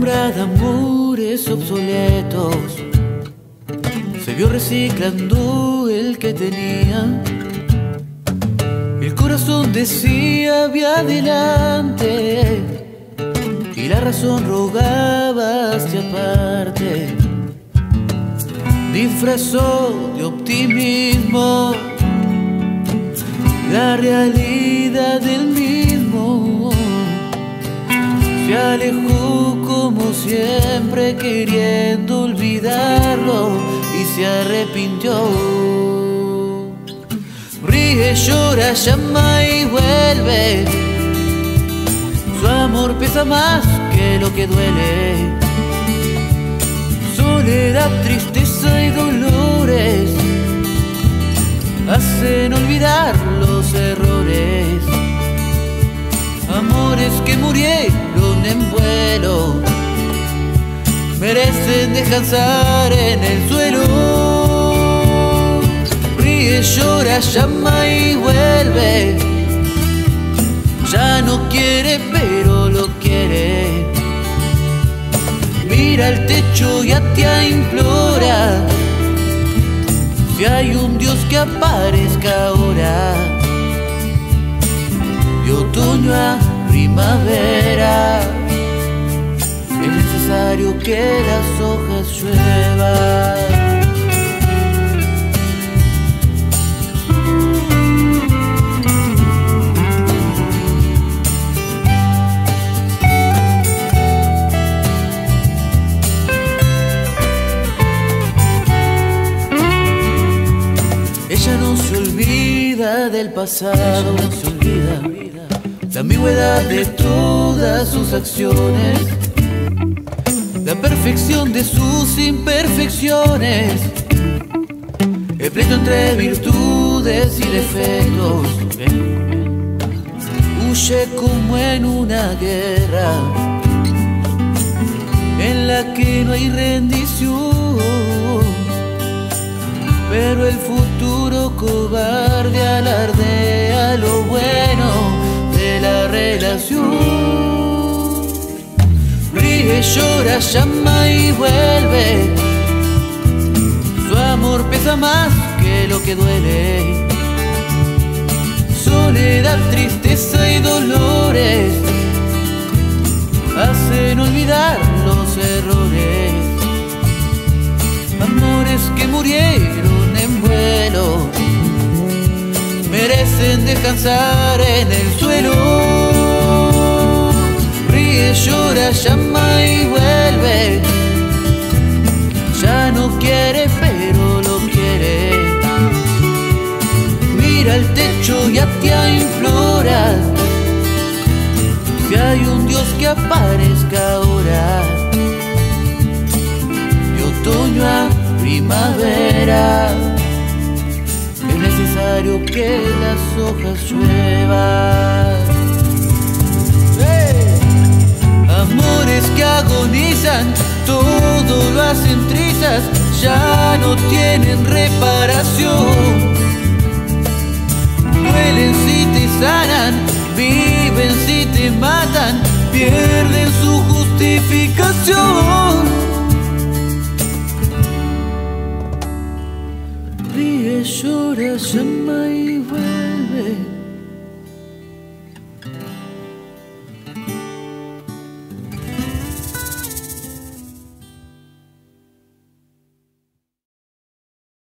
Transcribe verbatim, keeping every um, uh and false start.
sombra de amores obsoletos, se vio reciclando el que tenía. El corazón decía vía adelante y la razón rogaba hacia aparte. Disfrazó de optimismo la realidad del mismo. Se alejó como siempre queriendo olvidarlo y se arrepintió. Ríe, llora, llama y vuelve. Su amor pesa más que lo que duele. Soledad, tristeza y dolores hacen olvidar los errores. Amores que murieron en vuelo merecen descansar en el suelo. Ríe, llora, llama y vuelve. Ya no quiere pero lo quiere. Mira el techo y a ti implora si hay un Dios que aparezca ahora. De otoño a primavera es necesario que las hojas lluevan. Ella no se olvida del pasado, no se olvida la ambigüedad de todas sus acciones, la perfección de sus imperfecciones, el pleito entre virtudes y defectos. Huye como en una guerra en la que no hay rendición, pero el futuro cobarde alardea lo bueno de la relación. Ríe, llora, llama y vuelve. Su amor pesa más que lo que duele. Soledad, tristeza y dolores hacen olvidar los errores. Amores que murieron en vuelo merecen descansar en el suelo. Ríe, llora, llama y vuelve. Ya no quiere pero lo quiere. Mira el techo y a ti implora si hay un Dios que aparezca ahora. De otoño a primavera es necesario que las hojas lluevan. ¡Hey! Amores que agonizan, todo lo hacen trizas, ya no tienen reparación. Duelen si te sanan, viven si te matan, pierden su justificación. Ríe, llora, llama y vuelve.